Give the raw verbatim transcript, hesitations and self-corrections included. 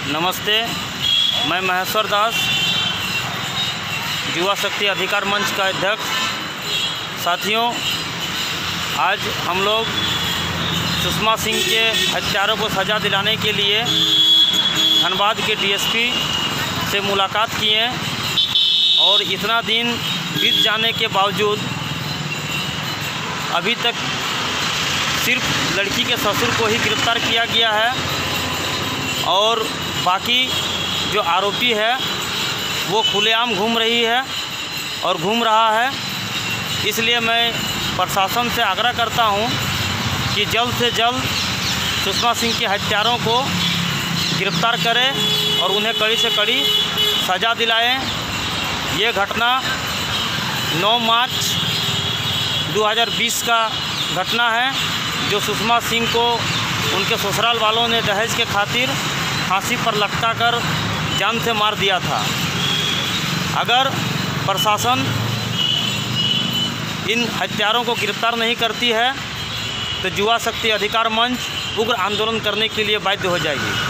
नमस्ते, मैं महेश्वर दास, युवा शक्ति अधिकार मंच का अध्यक्ष। साथियों, आज हम लोग सुषमा सिंह के हत्यारों को सज़ा दिलाने के लिए धनबाद के डीएसपी से मुलाकात किए और इतना दिन बीत जाने के बावजूद अभी तक सिर्फ लड़की के ससुर को ही गिरफ्तार किया गया है और बाकी जो आरोपी है वो खुलेआम घूम रही है और घूम रहा है। इसलिए मैं प्रशासन से आग्रह करता हूं कि जल्द से जल्द सुषमा सिंह के हत्यारों को गिरफ्तार करें और उन्हें कड़ी से कड़ी सज़ा दिलाएं। ये घटना नौ मार्च दो हज़ार बीस का घटना है, जो सुषमा सिंह को उनके ससुराल वालों ने दहेज के खातिर फांसी पर लटकाकर जान से मार दिया था। अगर प्रशासन इन हत्यारों को गिरफ्तार नहीं करती है तो युवा शक्ति अधिकार मंच उग्र आंदोलन करने के लिए बाध्य हो जाएगी।